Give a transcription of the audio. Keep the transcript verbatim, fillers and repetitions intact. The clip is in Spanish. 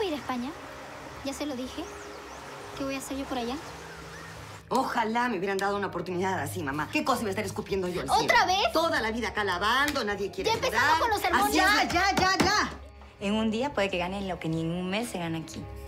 voy a ir a España. Ya se lo dije. ¿Qué voy a hacer yo por allá? Ojalá me hubieran dado una oportunidad así, mamá. ¿Qué cosa iba a estar escupiendo yo encima? ¿Otra vez? Toda la vida acá lavando, nadie quiere Ya empezamos con los sermones. Ya, ya, ya, ya. En un día puede que ganen lo que ni en un mes se gana aquí.